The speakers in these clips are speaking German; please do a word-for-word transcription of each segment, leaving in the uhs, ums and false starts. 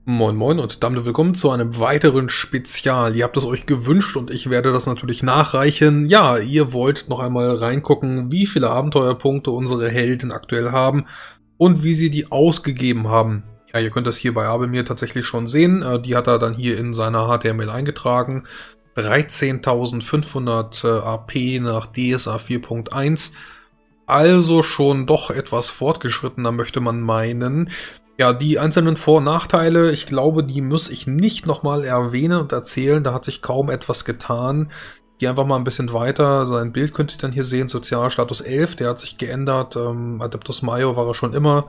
Moin Moin und damit willkommen zu einem weiteren Spezial. Ihr habt es euch gewünscht und ich werde das natürlich nachreichen. Ja, ihr wollt noch einmal reingucken, wie viele Abenteuerpunkte unsere Helden aktuell haben und wie sie die ausgegeben haben. Ja, ihr könnt das hier bei Abelmir tatsächlich schon sehen. Die hat er dann hier in seiner H T M L eingetragen. dreizehntausendfünfhundert äh, A P nach D S A vier Punkt eins. Also schon doch etwas fortgeschrittener, möchte man meinen. Ja, die einzelnen Vor- und Nachteile, ich glaube, die muss ich nicht nochmal erwähnen und erzählen. Da hat sich kaum etwas getan. Geh einfach mal ein bisschen weiter. Sein Bild könnt ihr dann hier sehen. Sozialstatus elf, der hat sich geändert. Ähm, Adeptus Major war er schon immer.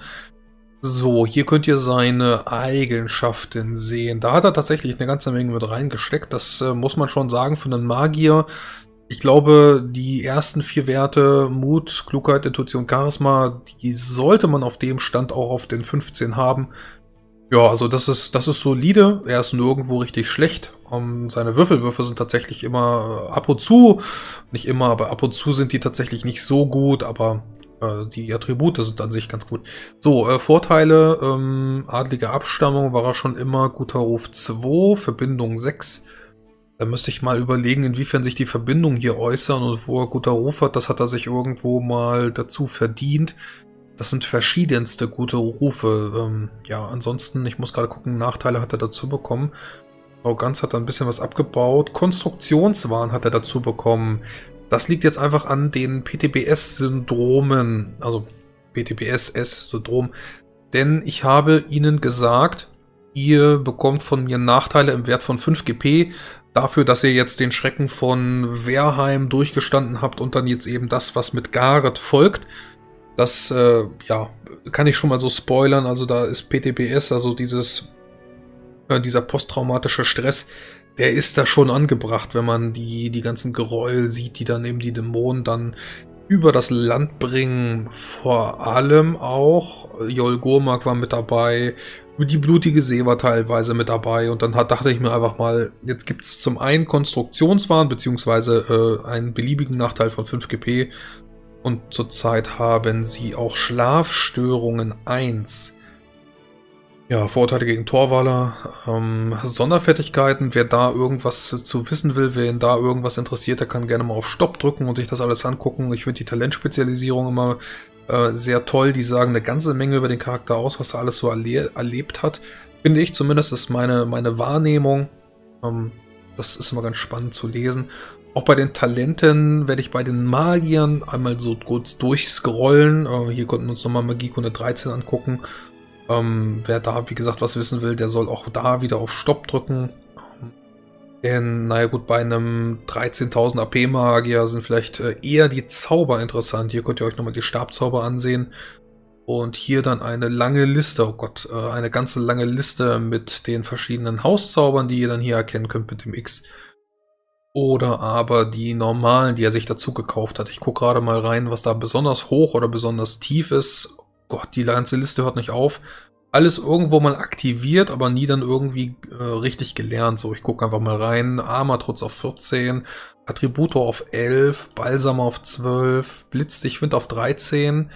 So, hier könnt ihr seine Eigenschaften sehen. Da hat er tatsächlich eine ganze Menge mit reingesteckt. Das äh, muss man schon sagen für einen Magier. Ich glaube, die ersten vier Werte, Mut, Klugheit, Intuition, Charisma, die sollte man auf dem Stand auch auf den fünfzehn haben. Ja, also das ist, das ist solide. Er ist nirgendwo richtig schlecht. Um, seine Würfelwürfe sind tatsächlich immer äh, ab und zu, nicht immer, aber ab und zu sind die tatsächlich nicht so gut, aber äh, die Attribute sind an sich ganz gut. So, äh, Vorteile, ähm, adlige Abstammung war er schon immer, guter Ruf zwei, Verbindung sechs. Da müsste ich mal überlegen, inwiefern sich die Verbindungen hier äußern und wo er guter Ruf hat. Das hat er sich irgendwo mal dazu verdient. Das sind verschiedenste gute Rufe. Ähm, ja, ansonsten, ich muss gerade gucken, Nachteile hat er dazu bekommen. Arroganz hat er ein bisschen was abgebaut. Konstruktionswahn hat er dazu bekommen. Das liegt jetzt einfach an den P T B S-Syndromen. Also P T B S-S-Syndrom. Denn ich habe ihnen gesagt, ihr bekommt von mir Nachteile im Wert von fünf G P. Dafür, dass ihr jetzt den Schrecken von Werheim durchgestanden habt und dann jetzt eben das, was mit Gareth folgt. Das, äh, ja, kann ich schon mal so spoilern. Also da ist P T B S, also dieses, äh, dieser posttraumatische Stress, der ist da schon angebracht, wenn man die, die ganzen Gräuel sieht, die dann eben die Dämonen dann über das Land bringen. Vor allem auch, Jol Gormak war mit dabei, die blutige See war teilweise mit dabei und dann hat, dachte ich mir einfach mal, jetzt gibt es zum einen Konstruktionswahn beziehungsweise äh, einen beliebigen Nachteil von fünf G P und zurzeit haben sie auch Schlafstörungen eins. Ja, Vorteile gegen Torwaller, ähm, Sonderfertigkeiten, wer da irgendwas zu wissen will, wer ihn da irgendwas interessiert, der kann gerne mal auf Stopp drücken und sich das alles angucken. Ich finde die Talentspezialisierung immer äh, sehr toll, die sagen eine ganze Menge über den Charakter aus, was er alles so erle erlebt hat. Finde ich zumindest, ist meine, meine Wahrnehmung. Ähm, das ist immer ganz spannend zu lesen. Auch bei den Talenten werde ich bei den Magiern einmal so kurz durchscrollen. Äh, hier konnten wir uns nochmal Magiekunde dreizehn angucken. Ähm, wer da, wie gesagt, was wissen will, der soll auch da wieder auf Stopp drücken. Ähm, denn, naja gut, bei einem dreizehntausend A P Magier sind vielleicht äh, eher die Zauber interessant. Hier könnt ihr euch nochmal die Stabzauber ansehen. Und hier dann eine lange Liste, oh Gott, äh, eine ganze lange Liste mit den verschiedenen Hauszaubern, die ihr dann hier erkennen könnt mit dem X. Oder aber die normalen, die er sich dazu gekauft hat. Ich gucke gerade mal rein, was da besonders hoch oder besonders tief ist. Gott, die ganze Liste hört nicht auf. Alles irgendwo mal aktiviert, aber nie dann irgendwie äh, richtig gelernt. So, ich gucke einfach mal rein. Armatrutz auf vierzehn, Attributor auf elf, Balsam auf zwölf, Blitzdichtwind auf dreizehn.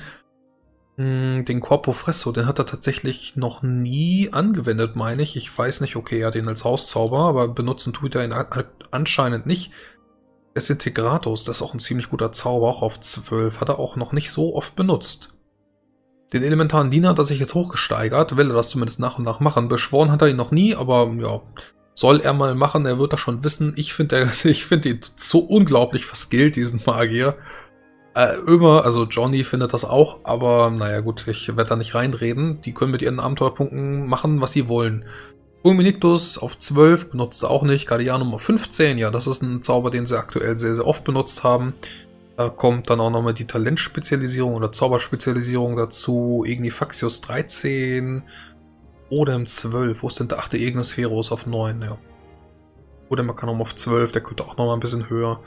Hm, den Corpo Fresso, den hat er tatsächlich noch nie angewendet, meine ich. Ich weiß nicht, okay, er hat ihn als Hauszauber, aber benutzen tut er ihn anscheinend nicht. Desintegratus, das ist auch ein ziemlich guter Zauber, auch auf zwölf. Hat er auch noch nicht so oft benutzt. Den elementaren Diener hat er sich jetzt hochgesteigert, will er das zumindest nach und nach machen. Beschworen hat er ihn noch nie, aber ja, soll er mal machen, er wird das schon wissen. Ich finde ich finde ihn so unglaublich verskillt, diesen Magier. Äh, immer, also Johnny findet das auch, aber naja gut, ich werde da nicht reinreden. Die können mit ihren Abenteuerpunkten machen, was sie wollen. Fulminictus auf zwölf, benutzt er auch nicht. Guardianum auf fünfzehn, ja, das ist ein Zauber, den sie aktuell sehr, sehr oft benutzt haben. Da kommt dann auch nochmal die Talentspezialisierung oder Zauberspezialisierung dazu. Ignifaxius dreizehn. Odem zwölf. Wo ist denn der achte Ignospheros auf neun? Ja. Odem Arcanum auf zwölf. Der könnte auch nochmal ein bisschen höher.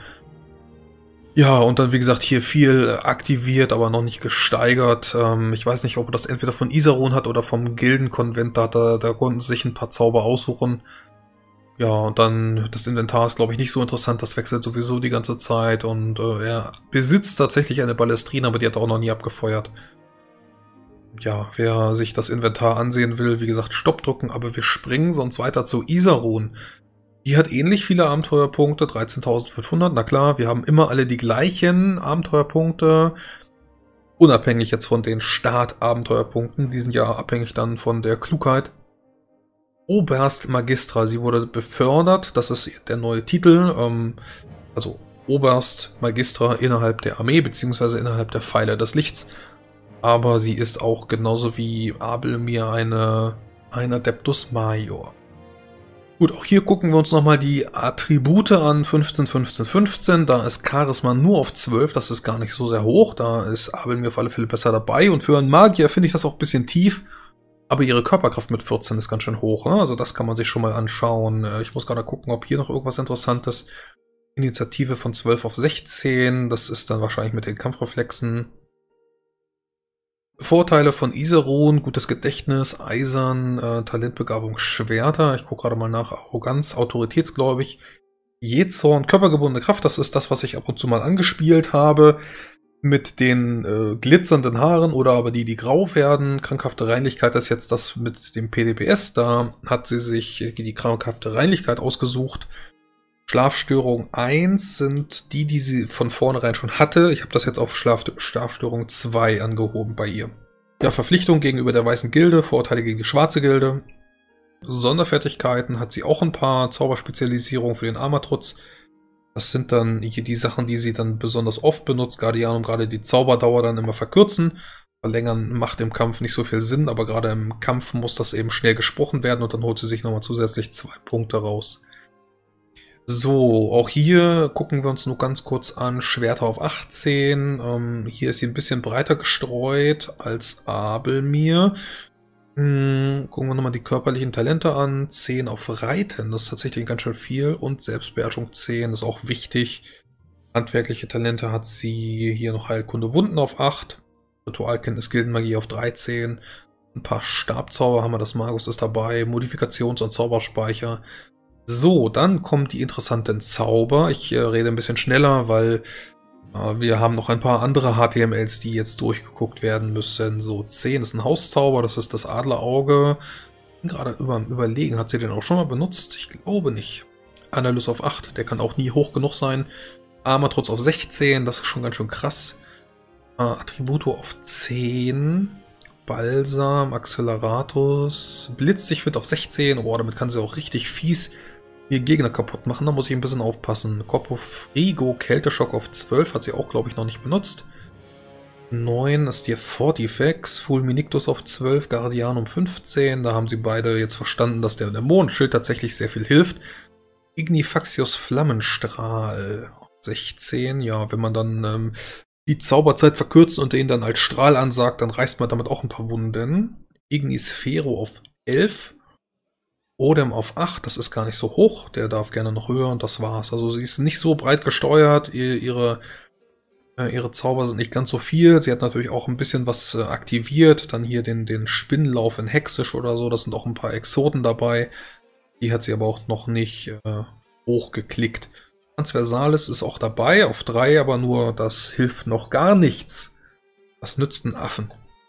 Ja, und dann wie gesagt hier viel aktiviert, aber noch nicht gesteigert. Ähm, ich weiß nicht, ob er das entweder von Isarun hat oder vom Gildenkonvent. Da, da, da konnten sie sich ein paar Zauber aussuchen. Ja, und dann das Inventar ist, glaube ich, nicht so interessant. Das wechselt sowieso die ganze Zeit. Und äh, er besitzt tatsächlich eine Ballestrine, aber die hat er auch noch nie abgefeuert. ja, wer sich das Inventar ansehen will, wie gesagt, Stopp drücken, aber wir springen sonst weiter zu Isarun. Die hat ähnlich viele Abenteuerpunkte, dreizehntausendfünfhundert. Na klar, wir haben immer alle die gleichen Abenteuerpunkte, unabhängig jetzt von den Start-Abenteuerpunkten. Die sind ja abhängig dann von der Klugheit. Oberst Magistra, sie wurde befördert, das ist der neue Titel, ähm, also Oberst Magistra innerhalb der Armee, beziehungsweise innerhalb der Pfeiler des Lichts. Aber sie ist auch genauso wie Abelmir eine, ein Adeptus Major. Gut, auch hier gucken wir uns nochmal die Attribute an, fünfzehn, fünfzehn, fünfzehn, da ist Charisma nur auf zwölf, das ist gar nicht so sehr hoch, da ist Abelmir auf alle Fälle besser dabei und für einen Magier finde ich das auch ein bisschen tief, aber ihre Körperkraft mit vierzehn ist ganz schön hoch, ne? Also das kann man sich schon mal anschauen. Ich muss gerade gucken, ob hier noch irgendwas Interessantes, Initiative von zwölf auf sechzehn, das ist dann wahrscheinlich mit den Kampfreflexen. Vorteile von Isarun, gutes Gedächtnis, Eisern, äh, Talentbegabung, Schwerter. Ich gucke gerade mal nach. Arroganz, Autoritätsgläubig, Jezorn, körpergebundene Kraft. Das ist das, was ich ab und zu mal angespielt habe. Mit den äh, glitzernden Haaren oder aber die, die grau werden. Krankhafte Reinlichkeit ist jetzt das mit dem P D P S. Da hat sie sich die krankhafte Reinlichkeit ausgesucht. Schlafstörung eins sind die, die sie von vornherein schon hatte. Ich habe das jetzt auf Schlaf Schlafstörung zwei angehoben bei ihr. Ja, Verpflichtung gegenüber der Weißen Gilde, Vorteile gegen die Schwarze Gilde. Sonderfertigkeiten hat sie auch ein paar, Zauberspezialisierung für den Armatrutz. Das sind dann hier die Sachen, die sie dann besonders oft benutzt. Guardianum gerade die Zauberdauer dann immer verkürzen. Verlängern macht im Kampf nicht so viel Sinn, aber gerade im Kampf muss das eben schnell gesprochen werden und dann holt sie sich nochmal zusätzlich zwei Punkte raus. So, auch hier gucken wir uns nur ganz kurz an, Schwerter auf achtzehn, ähm, hier ist sie ein bisschen breiter gestreut als Abelmir. Hm, gucken wir nochmal die körperlichen Talente an, zehn auf Reiten, das ist tatsächlich ganz schön viel und Selbstbeherrschung zehn ist auch wichtig. Handwerkliche Talente hat sie hier noch Heilkunde Wunden auf acht, Ritualkenntnis Gildenmagie auf dreizehn, ein paar Stabzauber haben wir, das Magus ist dabei, Modifikations- und Zauberspeicher. So, dann kommen die interessanten Zauber. Ich äh, rede ein bisschen schneller, weil äh, wir haben noch ein paar andere H T M Ls, die jetzt durchgeguckt werden müssen. So, zehn ist ein Hauszauber, das ist das Adlerauge. Bin gerade über, überlegen, hat sie den auch schon mal benutzt? Ich glaube nicht. Analyse auf acht, der kann auch nie hoch genug sein. Armatrutz auf sechzehn, das ist schon ganz schön krass. Äh, Attributo auf zehn. Balsam, Acceleratus, Blitzsicht wird auf sechzehn. Oh, damit kann sie auch richtig fies ihr Gegner kaputt machen. Da muss ich ein bisschen aufpassen. Corpo Frigo, Kälteschock auf zwölf, hat sie auch, glaube ich, noch nicht benutzt. neun ist die Fortifex, Fulminictus auf zwölf, Guardianum fünfzehn. Da haben sie beide jetzt verstanden, dass der Dämonenschild tatsächlich sehr viel hilft. Ignifaxius Flammenstrahl auf sechzehn. Ja, wenn man dann ähm, die Zauberzeit verkürzt und den dann als Strahl ansagt, dann reißt man damit auch ein paar Wunden. Ignisphero auf elf. Odem auf acht, das ist gar nicht so hoch. Der darf gerne noch höher und das war's. Also sie ist nicht so breit gesteuert. Ihre, ihre Zauber sind nicht ganz so viel. Sie hat natürlich auch ein bisschen was aktiviert. Dann hier den, den Spinnenlauf in Hexisch oder so. Das sind auch ein paar Exoten dabei. Die hat sie aber auch noch nicht äh, hochgeklickt. Transversalis ist auch dabei, auf drei, aber nur, das hilft noch gar nichts. Das nützt einen Affen.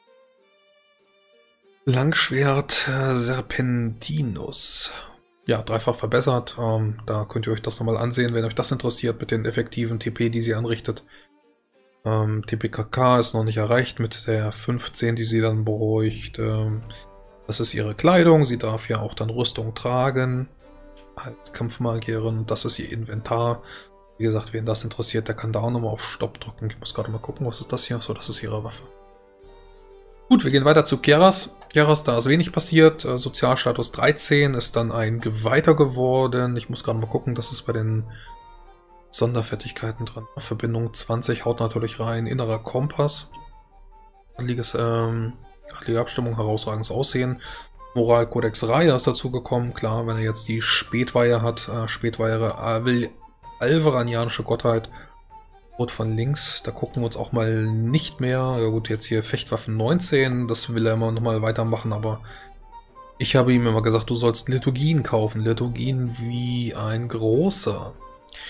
Langschwert äh, Serpentinus. Ja, dreifach verbessert. Ähm, da könnt ihr euch das nochmal ansehen, wenn euch das interessiert, mit den effektiven T P, die sie anrichtet. Ähm, T P K K ist noch nicht erreicht mit der fünfzehn, die sie dann bräuchte. Ähm, das ist ihre Kleidung. Sie darf ja auch dann Rüstung tragen als Kampfmagierin. Das ist ihr Inventar. Wie gesagt, wen das interessiert, der kann da auch nochmal auf Stopp drücken. Ich muss gerade mal gucken, was ist das hier? So, das ist ihre Waffe. Gut, wir gehen weiter zu Keras. Keras, da ist wenig passiert. Sozialstatus dreizehn, ist dann ein Geweihter geworden. Ich muss gerade mal gucken, das ist bei den Sonderfertigkeiten drin. Verbindung zwanzig haut natürlich rein. Innerer Kompass. Adliges, ähm, adlige Abstimmung, herausragendes Aussehen. Moralkodex Raya ist dazu gekommen. Klar, wenn er jetzt die Spätweihe hat. Äh, Spätweihe, Al Alvaranianische Gottheit. Rot von links, da gucken wir uns auch mal nicht mehr. Ja gut, jetzt hier Fechtwaffen neunzehn, das will er immer noch mal weitermachen, aber ich habe ihm immer gesagt, du sollst Liturgien kaufen. Liturgien wie ein großer.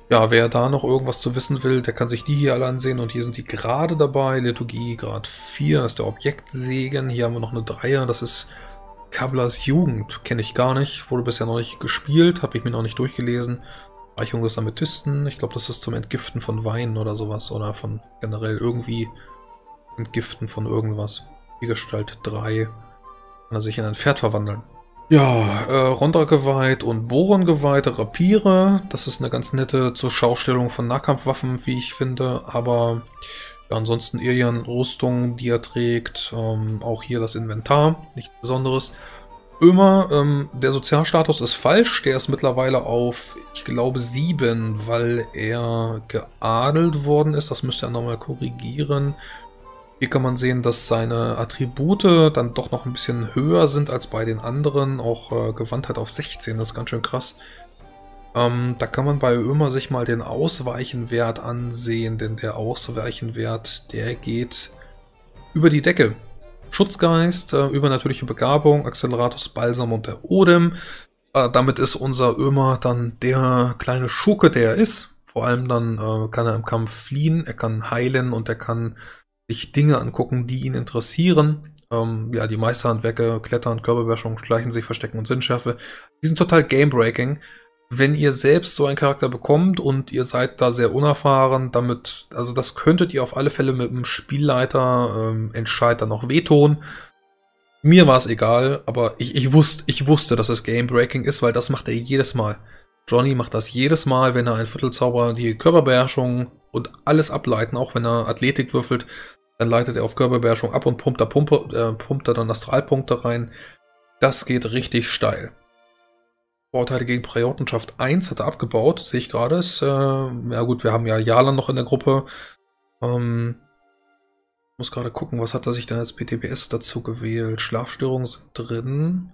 Ja, wer da noch irgendwas zu wissen will, der kann sich die hier alle ansehen. Und hier sind die gerade dabei. Liturgie Grad vier ist der Objektsegen. Hier haben wir noch eine Dreier. Das ist Kablas Jugend. Kenne ich gar nicht. Wurde bisher noch nicht gespielt. Habe ich mir noch nicht durchgelesen. Reichung des Amethysten. Ich glaube, das ist zum Entgiften von Wein oder sowas. Oder von generell irgendwie Entgiften von irgendwas. Die Gestalt drei. Kann er sich in ein Pferd verwandeln. Ja, äh, Ronda geweiht und Boron geweihte Rapiere. Das ist eine ganz nette zur Schaustellung von Nahkampfwaffen, wie ich finde. Aber ja, ansonsten Irian Rüstung, die er trägt. Ähm, auch hier das Inventar, nichts Besonderes. Ömer, ähm, der Sozialstatus ist falsch. Der ist mittlerweile auf, ich glaube, sieben, weil er geadelt worden ist. Das müsste er nochmal korrigieren. Hier kann man sehen, dass seine Attribute dann doch noch ein bisschen höher sind als bei den anderen. Auch äh, Gewandtheit auf sechzehn, das ist ganz schön krass. Ähm, da kann man bei Ömer sich mal den Ausweichenwert ansehen, denn der Ausweichenwert, der geht über die Decke. Schutzgeist, äh, übernatürliche Begabung, Acceleratus, Balsam und der Odem. Äh, damit ist unser Ömer dann der kleine Schurke, der er ist. Vor allem dann äh, kann er im Kampf fliehen, er kann heilen und er kann sich Dinge angucken, die ihn interessieren. Ähm, ja, die Meisterhandwerke, Klettern, Körperbeherrschung, Schleichen sich, Verstecken und Sinnschärfe. Die sind total game-breaking. Wenn ihr selbst so einen Charakter bekommt und ihr seid da sehr unerfahren, damit, also das könntet ihr auf alle Fälle mit dem Spielleiter ähm, Entscheid dann noch wehtun. Mir war es egal, aber ich, ich, wusste, ich wusste, dass es game-breaking ist, weil das macht er jedes Mal. Johnny macht das jedes Mal, wenn er einen Viertelzauber, die Körperbeherrschung und alles ableiten, auch wenn er Athletik würfelt, dann leitet er auf Körperbeherrschung ab und pumpt da, Pumpe, äh, pumpt da dann Astralpunkte rein. Das geht richtig steil. Vorteile gegen Priortenschaft eins hat er abgebaut, sehe ich gerade. Äh, ja gut, wir haben ja Jalan noch in der Gruppe. Ähm, muss gerade gucken, was hat er sich denn als P T B S dazu gewählt? Schlafstörungen sind drin.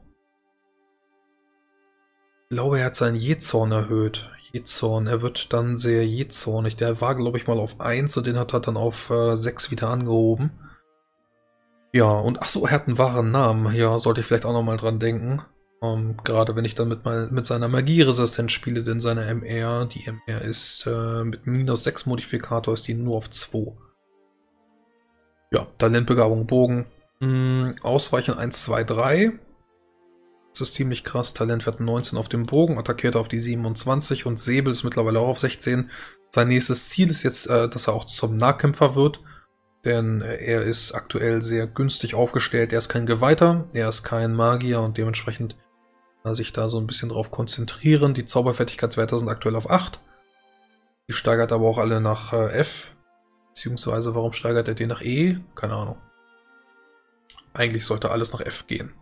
Ich glaube, er hat seinen Jezorn erhöht. Jezorn, er wird dann sehr jezornig. Der war, glaube ich, mal auf eins und den hat er dann auf äh, sechs wieder angehoben. Ja, und achso, er hat einen wahren Namen. Ja, sollte ich vielleicht auch nochmal dran denken. Ähm, gerade wenn ich dann mit, mein, mit seiner Magieresistenz spiele, denn seine M R, die M R ist äh, mit minus sechs Modifikator, ist die nur auf zwei. Ja, Talentbegabung, Bogen. Hm, Ausweichen eins, zwei, drei. Das ist ziemlich krass. Talentwert neunzehn auf dem Bogen, attackiert auf die siebenundzwanzig und Säbel ist mittlerweile auch auf sechzehn. Sein nächstes Ziel ist jetzt, äh, dass er auch zum Nahkämpfer wird, denn äh, er ist aktuell sehr günstig aufgestellt. Er ist kein Geweihter, er ist kein Magier und dementsprechend kann er sich da so ein bisschen drauf konzentrieren. Die Zauberfertigkeitswerte sind aktuell auf acht. Die steigert aber auch alle nach äh, F, beziehungsweise warum steigert er den nach E? Keine Ahnung. Eigentlich sollte alles nach F gehen.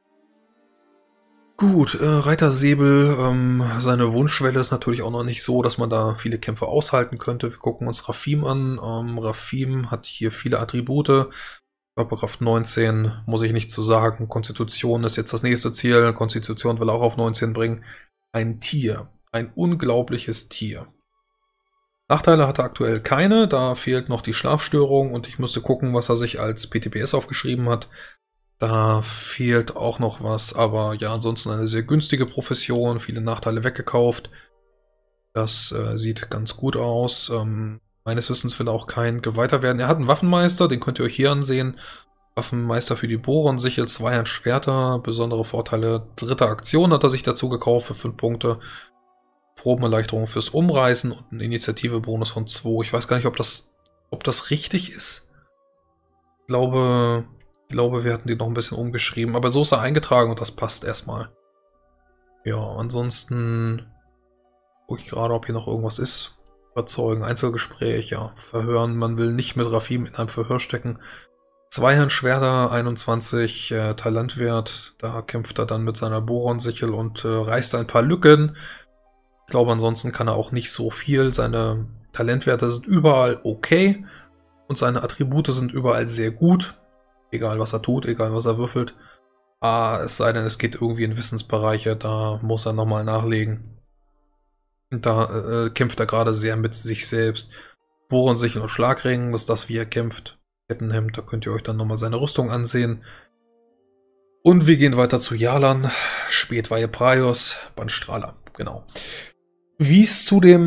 Gut, äh, Reiter Säbel, ähm, seine Wunschschwelle ist natürlich auch noch nicht so, dass man da viele Kämpfe aushalten könnte. Wir gucken uns Rafim an. Ähm, Rafim hat hier viele Attribute. Körperkraft neunzehn, muss ich nicht zu sagen. Konstitution ist jetzt das nächste Ziel. Konstitution will auch auf neunzehn bringen. Ein Tier, ein unglaubliches Tier. Nachteile hat er aktuell keine, da fehlt noch die Schlafstörung und ich müsste gucken, was er sich als P T B S aufgeschrieben hat. Da fehlt auch noch was, aber ja, ansonsten eine sehr günstige Profession, viele Nachteile weggekauft. Das äh, sieht ganz gut aus. Ähm, meines Wissens will er auch kein Geweihter werden. Er hat einen Waffenmeister, den könnt ihr euch hier ansehen. Waffenmeister für die Bohrensichel, Zweihand Schwerter, besondere Vorteile. Dritte Aktion hat er sich dazu gekauft für fünf Punkte. Probenerleichterung fürs Umreißen und ein Initiative-Bonus von zwei. Ich weiß gar nicht, ob das, ob das richtig ist. Ich glaube... Ich glaube, wir hatten die noch ein bisschen umgeschrieben, aber so ist er eingetragen und das passt erstmal. Ja, ansonsten gucke ich gerade, ob hier noch irgendwas ist. Überzeugen, Einzelgespräch, ja, Verhören. Man will nicht mit Rafim in einem Verhör stecken. Zweihandschwerter, einundzwanzig äh, Talentwert. Da kämpft er dann mit seiner Bohrensichel und äh, reißt ein paar Lücken. Ich glaube, ansonsten kann er auch nicht so viel. Seine Talentwerte sind überall okay und seine Attribute sind überall sehr gut. Egal, was er tut, egal, was er würfelt. Ah, es sei denn, es geht irgendwie in Wissensbereiche, da muss er nochmal nachlegen. Da äh, kämpft er gerade sehr mit sich selbst. Bohrensichel und Schlagring, das ist das, wie er kämpft. Kettenhemd, da könnt ihr euch dann nochmal seine Rüstung ansehen. Und wir gehen weiter zu Jalan, Spätweihe Praios, Bandstrahler, genau. Wie es zu dem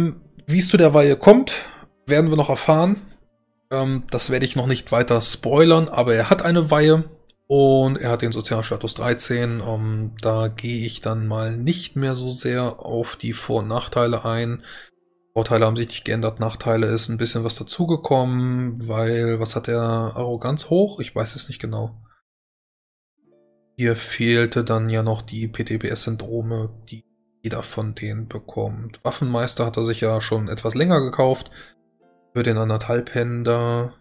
Wie es zu der Weihe kommt, werden wir noch erfahren. Ähm, das werde ich noch nicht weiter spoilern, aber er hat eine Weihe und er hat den Sozialstatus dreizehn. Ähm, da gehe ich dann mal nicht mehr so sehr auf die Vor- und Nachteile ein. Vorteile haben sich nicht geändert, Nachteile ist ein bisschen was dazugekommen, weil, was hat der Arroganz hoch? Ich weiß es nicht genau. Hier fehlte dann ja noch die P T B S-Syndrome, die jeder von denen bekommt. Waffenmeister hat er sich ja schon etwas länger gekauft. Für den anderthalb-Händer.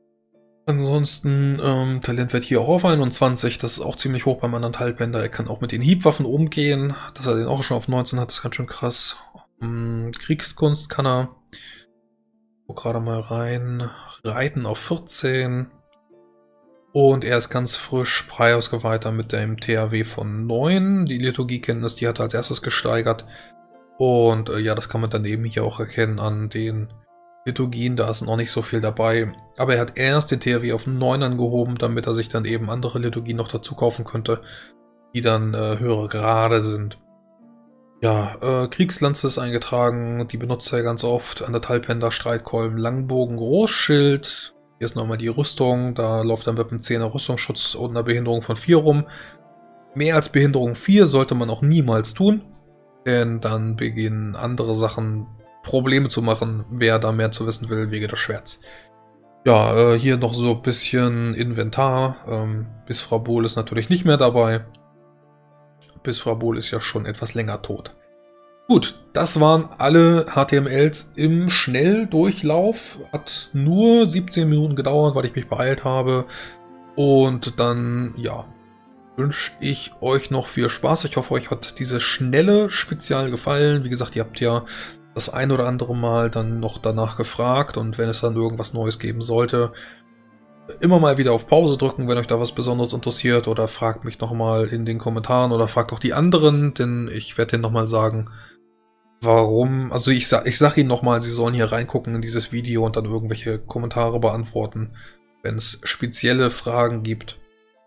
Ansonsten, ähm, Talentwert hier auch auf einundzwanzig. Das ist auch ziemlich hoch beim anderthalb-Händer. Er kann auch mit den Hiebwaffen umgehen. Dass er den auch schon auf neunzehn hat, ist ganz schön krass. Ähm, Kriegskunst kann er. Guck gerade mal rein. Reiten auf vierzehn. Und er ist ganz frisch Praios-Geweihter mit dem T H W von neun. Die Liturgiekenntnis, die hat er als erstes gesteigert. Und äh, ja, das kann man daneben hier auch erkennen an den Liturgien. Da ist noch nicht so viel dabei. Aber er hat erst den T H W auf neun angehoben, damit er sich dann eben andere Liturgien noch dazu kaufen könnte, die dann äh, höhere Grade sind. Ja, äh, Kriegslanze ist eingetragen. Die benutzt er ganz oft. Anderthalbhänder, Streitkolben, Langbogen, Großschild. Hier ist nochmal die Rüstung, da läuft er mit einem zehner Rüstungsschutz und einer Behinderung von vier rum. Mehr als Behinderung vier sollte man auch niemals tun, denn dann beginnen andere Sachen Probleme zu machen. Wer da mehr zu wissen will, Wege des Schwerts. Ja, äh, hier noch so ein bisschen Inventar. Ähm, Bisfrabol ist natürlich nicht mehr dabei. Bisfrabol ist ja schon etwas länger tot. Gut, das waren alle H T M Ls im Schnelldurchlauf. Hat nur siebzehn Minuten gedauert, weil ich mich beeilt habe. Und dann, ja, wünsche ich euch noch viel Spaß. Ich hoffe, euch hat dieses schnelle Spezial gefallen. Wie gesagt, ihr habt ja das ein oder andere Mal dann noch danach gefragt. Und wenn es dann irgendwas Neues geben sollte, immer mal wieder auf Pause drücken, wenn euch da was Besonderes interessiert. Oder fragt mich nochmal in den Kommentaren oder fragt auch die anderen, denn ich werde denen nochmal sagen, warum, also ich sag, ich sag Ihnen nochmal, Sie sollen hier reingucken in dieses Video und dann irgendwelche Kommentare beantworten, wenn es spezielle Fragen gibt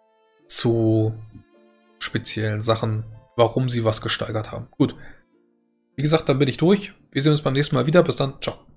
zu speziellen Sachen, warum Sie was gesteigert haben. Gut, wie gesagt, dann bin ich durch. Wir sehen uns beim nächsten Mal wieder. Bis dann, ciao.